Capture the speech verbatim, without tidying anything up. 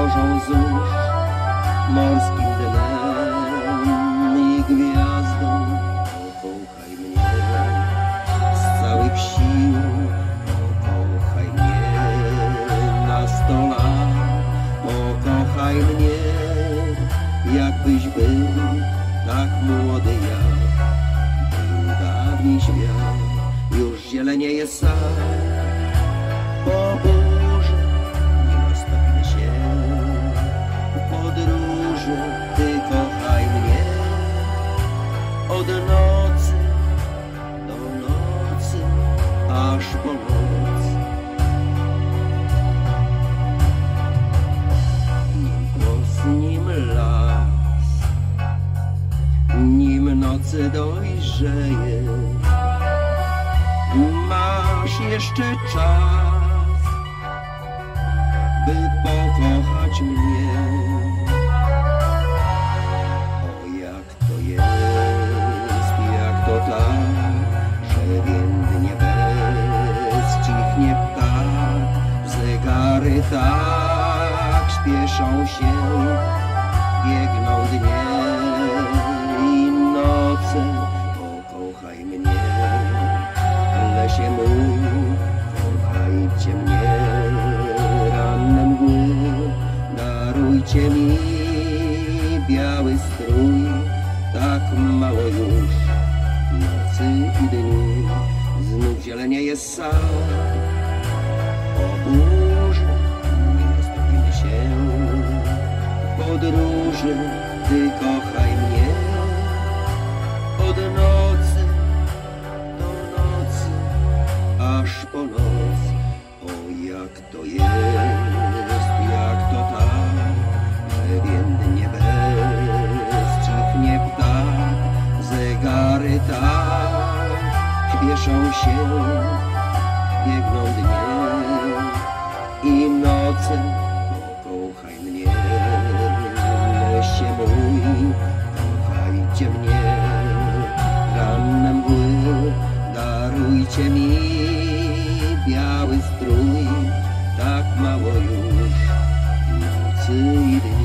trwożą zórz morskim dnem i gwiazdą. Pokochaj mnie z całych sił, pokochaj mnie na sto lat, pokochaj mnie, jakbyś był tak młody jak był dawniej świat. Już zielenieje sad, po burzy nie roztopimy się w podróży. Ty kochaj mnie od nocy do nocy, aż po noc. Nim głos, nim las, nim nocy dojrzeje, masz jeszcze czas, by pokochać mnie. O, jak to jest, jak to tak, że więdnie bez, cichnie ptak, zegary tak śpieszą się, biegną dnie i noce. Pokochaj mnie, lesie mój, kochajcie mnie, ranne mgły, darujcie mi biały strój. Tak mało już nocy i dni, znów zielenieje sad, po burzy nie roztopimy się w podróży. Ty kochaj mnie od nocy do nocy, aż po noc. O, jak to jest, jak to tak, że więdnie bez, cichnie ptak, zegary tak śpieszą się, biegną dnie i noce. Pokochaj mnie, lesie mój, kochajcie mnie, ranne mgły, darujcie mi biały strój. Tak mało już nocy i dni.